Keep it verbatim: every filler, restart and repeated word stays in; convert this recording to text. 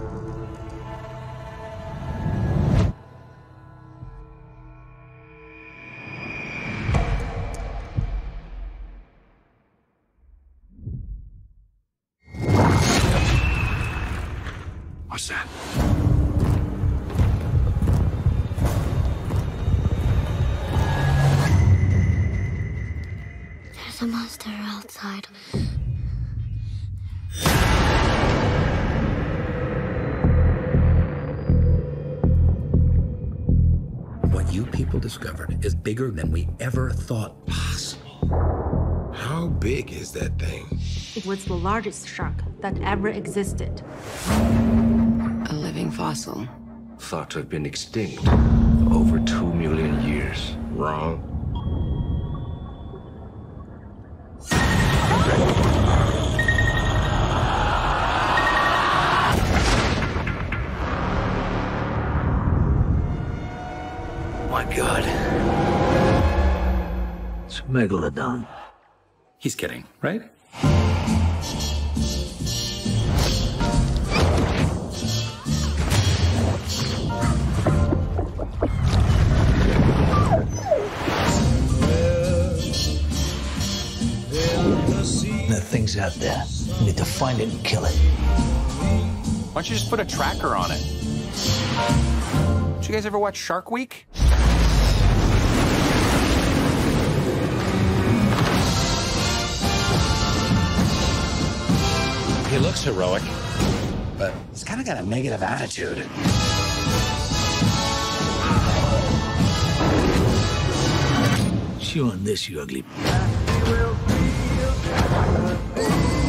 What's that? There's a monster outside. What you people discovered is bigger than we ever thought possible. How big is that thing? It was the largest shark that ever existed. A living fossil. Thought to have been extinct for over two million years. Wrong. My God. It's a megalodon. He's kidding, right? That thing's out there. We need to find it and kill it. Why don't you just put a tracker on it? Did you guys ever watch Shark Week? He looks heroic, but he's kind of got a negative attitude. Chew on this, you ugly.